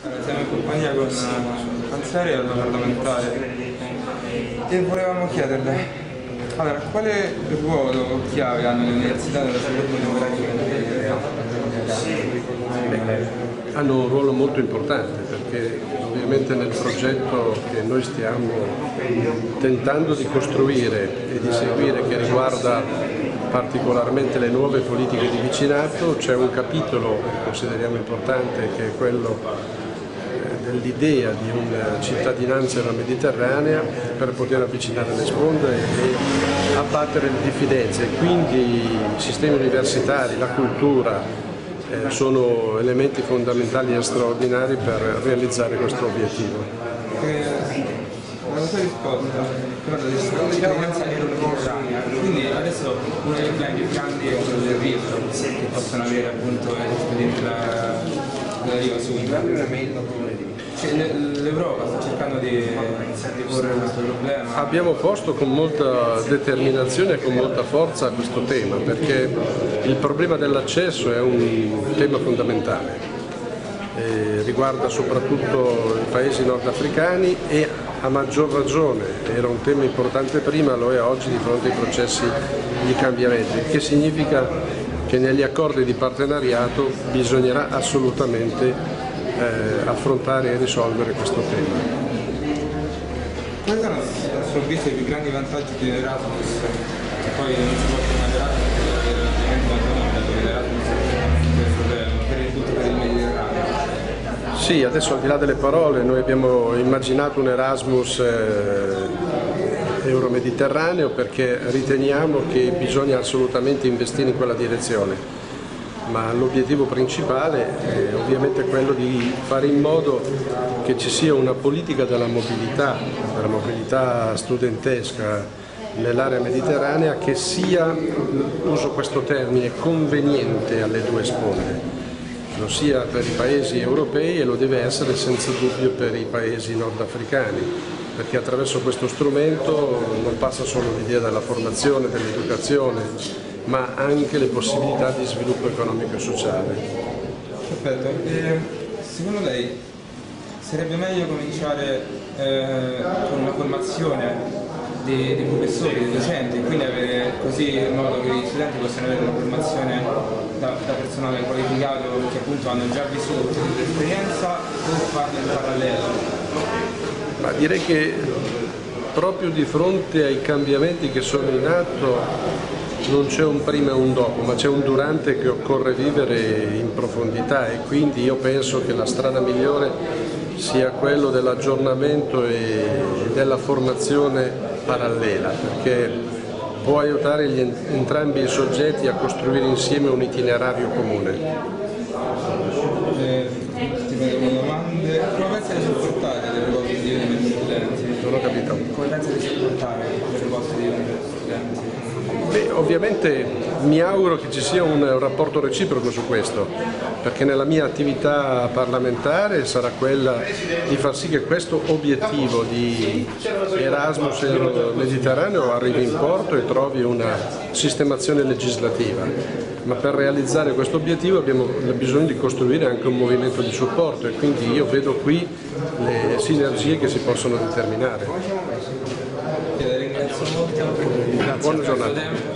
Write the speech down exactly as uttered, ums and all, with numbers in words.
Siamo in compagnia con Panzeri e il parlamentare e volevamo chiederle, allora, quale ruolo chiave hanno le università nello sviluppo democratico? Hanno un ruolo molto importante perché ovviamente nel progetto che noi stiamo tentando di costruire e di seguire, che riguarda particolarmente le nuove politiche di vicinato, c'è un capitolo che consideriamo importante, che è quello dell'idea di una cittadinanza mediterranea per poter avvicinare le sponde e abbattere le diffidenze. Quindi i sistemi universitari, la cultura eh, sono elementi fondamentali e straordinari per realizzare questo obiettivo. La sua risposta riguarda la cittadinanza mediterranea, quindi adesso uno dei problemi più grandi è quello del rischio che possono avere appunto gli studenti della, della riva sud. L'Europa sta cercando di, di porre questo problema. Abbiamo posto con molta determinazione e con molta forza questo tema, perché il problema dell'accesso è un tema fondamentale, eh, riguarda soprattutto i paesi nordafricani e a maggior ragione, era un tema importante prima, lo è oggi di fronte ai processi di cambiamento, il che significa che negli accordi di partenariato bisognerà assolutamente Eh, affrontare e risolvere questo tema. Quali sono a suo avviso i più grandi vantaggi di Erasmus? Che poi non si può chiamare Erasmus per l'evento autonomico, dove l'Erasmus per il tutto per il Mediterraneo. Sì, adesso al di là delle parole noi abbiamo immaginato un Erasmus eh, euro-mediterraneo perché riteniamo che bisogna assolutamente investire in quella direzione. Ma l'obiettivo principale è ovviamente quello di fare in modo che ci sia una politica della mobilità, della mobilità studentesca nell'area mediterranea che sia, uso questo termine, conveniente alle due sponde, lo sia per i paesi europei e lo deve essere senza dubbio per i paesi nordafricani, perché attraverso questo strumento non passa solo l'idea della formazione, dell'educazione, ma anche le possibilità di sviluppo economico e sociale. Perfetto. E secondo lei sarebbe meglio cominciare eh, con una formazione di, di professori, di docenti, quindi avere così in modo che gli studenti possano avere una formazione da, da personale qualificato che appunto hanno già vissuto l'esperienza, o farlo in parallelo? Ma direi che proprio di fronte ai cambiamenti che sono in atto non c'è un prima e un dopo, ma c'è un durante che occorre vivere in profondità, e quindi io penso che la strada migliore sia quello dell'aggiornamento e della formazione parallela, perché può aiutare gli, entrambi i soggetti a costruire insieme un itinerario comune. Eh, ti vedo domande. Come pensi di supportare le proposte di studenti? Non ho capito. Come pensi di supportare le proposte di studenti? Beh, ovviamente mi auguro che ci sia un rapporto reciproco su questo, perché nella mia attività parlamentare sarà quella di far sì che questo obiettivo di Erasmus Mediterraneo arrivi in porto e trovi una sistemazione legislativa. Ma per realizzare questo obiettivo abbiamo bisogno di costruire anche un movimento di supporto, e quindi io vedo qui le sinergie che si possono determinare. Ringrazio molto. Buona giornata.